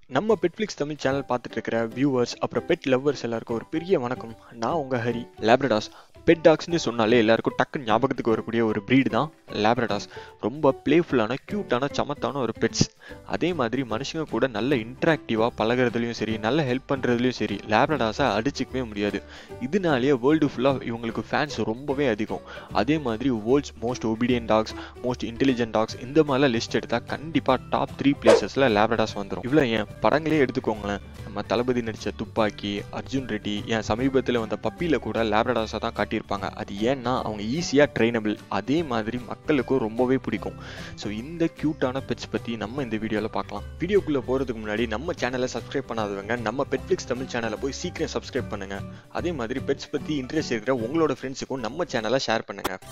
நம்ம பெட்ஃப்ளிக்ஸ் தமிழ் சேனல் பார்த்துட்டு இருக்கிற வியூவர்ஸ் அப்புறம் பெட் லவ்வர்ஸ் எல்லாருக்கும் ஒரு பெரிய வணக்கம். நான் உங்க ஹரி. லேப்ரடாஸ் பெட் டாக்ஸ்னு சொன்னாலே எல்லாருக்கும் டக்குன்னு ஞாபகத்துக்கு வரக்கூடிய ஒரு ப்ரீடு தான் லேப்ரடாஸ். ரொம்ப பிளேஃபுல்லான க்யூட்டான சமத்தான ஒரு பெட்ஸ். அதே மாதிரி மனுஷங்க கூட நல்ல இன்ட்ராக்டிவாக பழகிறதுலையும் சரி, நல்ல ஹெல்ப் பண்ணுறதுலையும் சரி, லேப்ரடாஸை அடிச்சிக்கவே முடியாது. இதனாலேயே வேர்ல்டு ஃபுல்லாக இவங்களுக்கு ஃபேன்ஸ் ரொம்பவே அதிகம். அதே மாதிரி world's most obedient dogs, most intelligent dogs, இந்த மாதிரிலாம் லிஸ்ட் எடுத்தால் கண்டிப்பாக டாப் 3 பிளேசஸில் லேப்ரடாஸ் வந்துடும். இவ்வளோ ஏன் படங்களே எடுத்துக்கோங்களேன். நம்ம தளபதி நடித்த துப்பாக்கி, அர்ஜுன் ரெட்டி, ஏன் சமீபத்தில் வந்த பப்பியில் கூட லேப்ரடாஸை தான் காட்டியிருப்பாங்க. அது ஏன்னா அவங்க ஈஸியாக ட்ரெயினபிள். அதே மாதிரி மக்களுக்கும் ரொம்பவே பிடிக்கும். ஸோ இந்த க்யூட்டான பெட்ஸ் பற்றி நம்ம இந்த வீடியோவில் பார்க்கலாம். வீடியோக்குள்ளே போகிறதுக்கு முன்னாடி நம்ம சேனலை சப்ஸ்கிரைப் பண்ணாதவங்க நம்ம பெட்ஃப்ளிக்ஸ் தமிழ் சேனலை போய் சீக்கிரம் சப்ஸ்கிரைப் பண்ணுங்கள். அதே மாதிரி பெட்ஸ் பற்றி இன்ட்ரெஸ்ட் இருக்கிற உங்களோட ஃப்ரெண்ட்ஸுக்கும் நம்ம சேனலை ஷேர் பண்ணுங்கள்.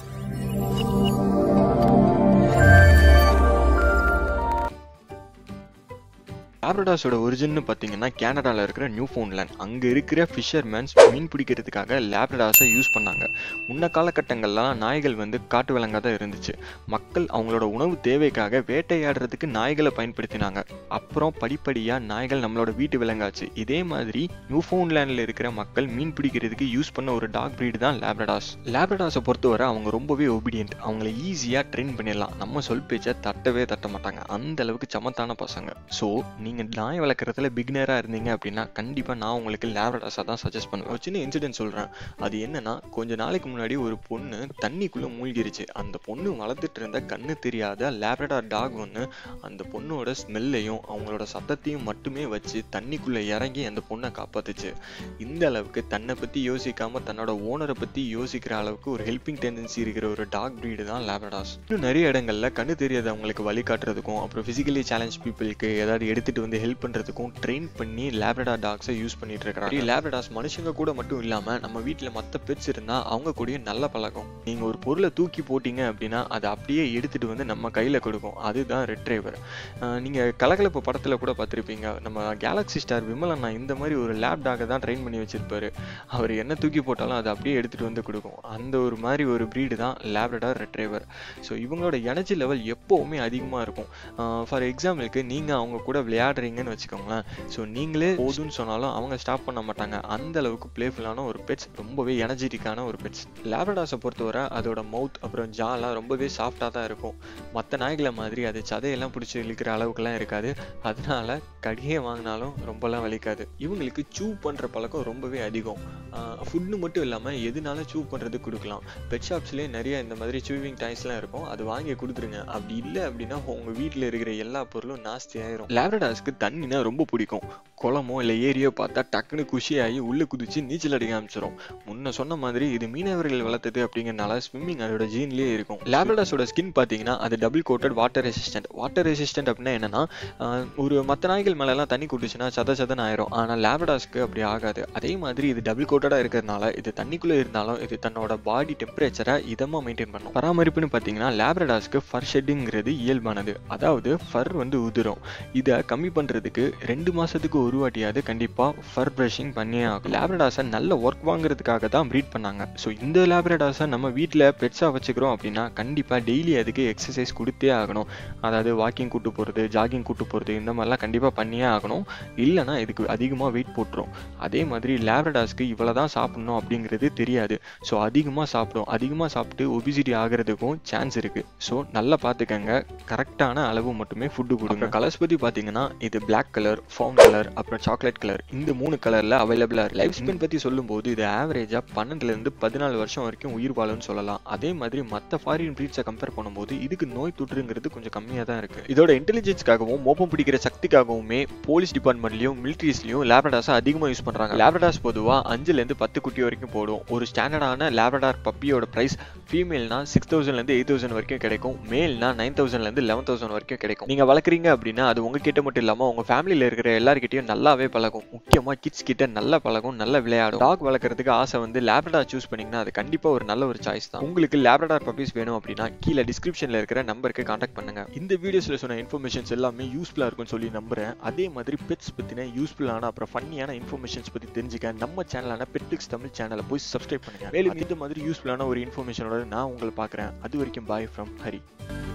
லேப்ரடாஸோட ஒரிஜின்னு பார்த்தீங்கன்னா கேனடாவில் இருக்கிற நியூஃபவுண்ட்லேண்ட். அங்கே இருக்கிற ஃபிஷர்மேன்ஸ் மீன் பிடிக்கிறதுக்காக லேப்ரடாஸை யூஸ் பண்ணாங்க. முன்ன காலகட்டங்கள்லாம் நாய்கள் காட்டு விலங்காக தான் இருந்துச்சு. மக்கள் அவங்களோட உணவு தேவைக்காக வேட்டையாடுறதுக்கு நாய்களை பயன்படுத்தினாங்க. அப்புறம் படிப்படியாக நாய்கள் நம்மளோட வீட்டு விலங்காச்சு. இதே மாதிரி நியூஃபவுண்ட்லேண்டில் இருக்கிற மக்கள் மீன் பிடிக்கிறதுக்கு யூஸ் பண்ண ஒரு டாக் ப்ரீடு தான் லேப்ரடாஸ். லேப்ரடாஸை பொறுத்தவரை அவங்க ரொம்பவே ஒபீடியன்ட். அவங்கள ஈஸியாக ட்ரெயின் பண்ணிடலாம். நம்ம சொல் பேச்சை தட்டவே தட்ட மாட்டாங்க. அந்த அளவுக்கு சமத்தான பசங்க. ஸோ நீங்கள் நாய் வளர்க்குறதுல பிகினராக இருந்தீங்க அப்படின்னா கண்டிப்பாக நான் உங்களுக்கு லேப்ரடாஸாக தான் சஜஸ்ட் பண்ணுவேன். ஒரு சின்ன இன்சிடென்ட் சொல்கிறேன். அது என்னன்னா, கொஞ்ச நாளைக்கு முன்னாடி ஒரு பொண்ணு தண்ணிக்குள்ளே மூழ்கிருச்சு. அந்த பொண்ணு வளர்த்துட்டு இருந்த கண்ணு தெரியாத லேப்ரடார் டாக் அந்த பொண்ணோட ஸ்மெல்லையும் அவங்களோட சத்தத்தையும் மட்டுமே வச்சு தண்ணிக்குள்ளே இறங்கி அந்த பொண்ணை காப்பாத்துச்சு. இந்த அளவுக்கு தன்னை பற்றி யோசிக்காம தன்னோட ஓனரை பற்றி யோசிக்கிற அளவுக்கு ஒரு ஹெல்பிங் டெண்டன்சி இருக்கிற ஒரு டாக் ப்ரீடு தான் லேப்ரடாஸ். இன்னும் நிறைய இடங்கள்ல கண்ணு தெரியாதவங்களுக்கு வழிகாட்டுறதுக்கும் அப்புறம் ஃபிசிக்கலி சேலஞ்ச் பீப்புளுக்கு ஏதாவது எடுத்துட்டு ஹெல்ப் பண்றதுக்கும் ட்ரெயின் பண்ணி லேப்ரடார் டாக்ஸை யூஸ் பண்ணிட்டு இருக்காங்க. லேப்ரடாஸ் மனுஷங்க கூட மட்டும் இல்லாம நம்ம வீட்டில் மற்ற பெட்ஸ் இருந்தா அவங்க கூட நல்ல பழக்கம். நீங்க ஒரு பொருளை தூக்கி போட்டீங்க அப்படின்னா அதை அப்படியே எடுத்துட்டு நம்ம கையில கொடுக்கும். அதுதான் ரெட்ரைவர். நீங்க கலகலப்பு படத்துல கூட பார்த்திருப்பீங்க. நம்ம கேலக்ஸி ஸ்டார் விமல் அண்ணா இந்த மாதிரி ஒரு லேப் டாகை தான் ட்ரெயின் பண்ணி வச்சிருப்பாரு. அவர் என்ன தூக்கி போட்டாலும் அதை அப்படியே எடுத்துட்டு கொடுக்கும். அந்த ஒரு மாதிரி ஒரு ப்ரீடு தான் லேப்ரடார் ரெட்ரைவர். ஸோ இவங்களோட எனர்ஜி லெவல் எப்பவுமே அதிகமாக இருக்கும். ஃபார் எக்ஸாம்பிளுக்கு நீங்க அவங்க கூட விளையாடுறீங்கன்னு வச்சுக்கோங்களேன். ஸோ நீங்களே போதுன்னு சொன்னாலும் அவங்க ஸ்டாப் பண்ண மாட்டாங்க. அந்த அளவுக்கு பிளேஃபுல்லான ஒரு பெட்ஸ், ரொம்பவே எனர்ஜெட்டிக்கான ஒரு பெட்ஸ். லேப்ரடாஸை பொறுத்தவரை அதோட மவுத் அப்புறம் ஜாலாம் ரொம்பவே சாஃப்டாக தான் இருக்கும். மற்ற நாய்களை மாதிரி அது சதையெல்லாம் பிடிச்சி இழுக்கிற அளவுக்குலாம் இருக்காது. அதனால கடியே வாங்கினாலும் ரொம்பலாம் வலிக்காது. இவங்களுக்கு சூ பண்ணுற பழக்கம் ரொம்பவே அதிகம். ஃபுட்னு மட்டும் இல்லாமல் எதுனாலும் சூ பண்ணுறது கொடுக்கலாம். பெட் ஷாப்ஸ்லேயே நிறைய இந்த மாதிரி சூவிங் டாய்ஸ்லாம் இருக்கும். அது வாங்கி கொடுத்துருங்க. அப்படி இல்லை அப்படின்னா உங்கள் வீட்டில் இருக்கிற எல்லா பொருளும் நாஸ்தி ஆயிரும். லேப்ரடாஸ்க்கு தண்ணினா ரொம்ப பிடிக்கும். குளமோ இல்லை ஏரியோ பார்த்தா டக்குன்னு குஷியாகி உள்ளே குதிச்சு நீச்சல் அடிக்க ஆரம்பிச்சிடும். முன்ன சொன்ன மாதிரி இது மீனவர்கள் வளர்த்தது அப்படிங்கிறனால ஸ்விம்மிங் அதோட ஜீன்லேயே இருக்கும். லேப்ரடாஸோட ஸ்கின் பார்த்தீங்கன்னா அது double coated water resistant. Water resistant அப்படின்னா என்னன்னா, ஒரு மற்ற நாய்கள் மேலெல்லாம் தண்ணி குடிச்சுன்னா சதன்னு ஆயிரும். ஆனால் லேப்ரடாஸ்க்கு அப்படி ஆகாது. அதே மாதிரி இது டபுள் கோட்டடாக இருக்கிறதுனால இது தண்ணிக்குள்ளே இருந்தாலும் இது தன்னோட பாடி டெம்பரேச்சரை இதமாக மெயின்டைன் பண்ணும். பராமரிப்புன்னு பார்த்தீங்கன்னா லேப்ரடாஸ்க்கு ஃபர் ஷெட்டிங்கிறது இயல்பானது. அதாவது ஃபர் உதிரும். இதை கம்மி பண்ணுறதுக்கு 2 மாதத்துக்கு ஒரு வாட்டியாவது கண்டிப்பாக ஃபர் ப்ரஷிங் பண்ணியே ஆகும். லேப்ரடாஸை நல்ல ஒர்க் வாங்குறதுக்காக தான் ப்ரீட் பண்ணாங்க. ஸோ இந்த லேப்ரடாஸை நம்ம வீட்டில் பெட்ஸாக வச்சுக்கிறோம் அப்படின்னா கண்டிப்பாக டெய்லி அதுக்கு எக்ஸசைஸ் கொடுத்தே ஆகணும். அதாவது வாக்கிங் கூட்டு போகிறது, ஜாகிங் கூட்டு போகிறது, இந்த மாதிரிலாம் கண்டிப்பாக பண்ணியே ஆகணும். இல்லைனா இதுக்கு அதிகமாக வெயிட் போட்டுரும். அதே மாதிரி லேப்ரடாஸ்க்கு இவ்வளோ தான் சாப்பிடணும் அப்படிங்கிறது தெரியாது. ஸோ அதிகமாக சாப்பிடும். அதிகமாக சாப்பிட்டு ஒபிசிட்டி ஆகிறதுக்கும் சான்ஸ் இருக்குது. ஸோ நல்லா பார்த்துக்கங்க. கரெக்டான அளவு மட்டுமே ஃபுட்டு கொடுங்க. கலர்ஸ் பற்றி பார்த்தீங்கன்னா இது பிளாக் கலர், ஃபவுன் கலர், அப்புறம் சாக்லேட் கலர், இந்த 3 கலரில் அவைலபிளாக இருக்கு. லைஃப் ஸ்பென் பற்றி சொல்லும்போது இது ஆவரேஜாக 12 to 14 வருஷம் வரைக்கும் உயிர் வாழும்னு சொல்லலாம். அதே மாதிரி மற்ற ஃபாரின் ப்ரீட்ஸை கம்பேர் பண்ணும்போது இதுக்கு நோய் தொற்றுங்கிறது கொஞ்சம் கம்மியாக தான் இருக்குது. இதோட இன்டெலிஜென்ஸ்க்காகவும் மோப்பம் பிடிக்கிற சக்திக்காகவுமே போலீஸ் டிபார்ட்மெண்ட்லையும் மிலிட்ரிஸ்லையும் லேப்ரடாஸை அதிகமாக யூஸ் பண்ணுறாங்க. லேப்ரடாஸ் பொதுவாக 5 to 10 குட்டி வரைக்கும் போடும். ஒரு ஸ்டாண்டர்டான லேப்ரடார் பப்பியோட ப்ரைஸ் ஃபீமேல்னா 6000 to 8000 வரைக்கும் கிடைக்கும். மேல்னா 9000 to 11000 வரைக்கும் கிடைக்கும். நீங்கள் வளர்க்குறீங்க அப்படின்னா அது உங்ககிட்ட மட்டும் இல்லாமல் உங்கள் ஃபேமிலியில் இருக்கிற எல்லாருக்கிட்டையும் நல்லாவே பழகும். முக்கியமாக கிட்ஸ் கிட்ட நல்லா பழகும், நல்லா விளையாடும். டாக் வளர்க்குறதுக்கு ஆசை லேப்ரடார் சூஸ் பண்ணிங்கன்னா அது கண்டிப்பாக ஒரு நல்ல ஒரு சாய்ஸ் தான். உங்களுக்கு லேப்ரடார் பப்பீஸ் வேணும் அப்படின்னா கீழே டிஸ்கிரிப்ஷனில் இருக்கிற நம்பருக்கு கான்டாக்ட் பண்ணுங்க. இந்த வீடியோஸில் சொன்ன இன்ஃபர்மேஷன்ஸ் எல்லாமே யூஸ்ஃபுல்லாக இருக்கும்னு சொல்லி நம்புறேன். அதே மாதிரி பெட்ஸ் பற்றின யூஸ்ஃபுல்லான அப்புறம் ஃபன்னியான இன்ஃபர்மேஷன்ஸ் பற்றி தெரிஞ்சுக்க நம்ம சேனலான பெட்ஃப்ளிக்ஸ் தமிழ் சேனலை போய் சப்ஸ்கிரைப் பண்ணுங்க. மேலும் இந்த மாதிரி யூஸ்ஃபுல்லான ஒரு இன்ஃபர்மேஷனோட நான் உங்களை பார்க்குறேன். அது வரைக்கும் பாய் ஃப்ரம் ஹரி.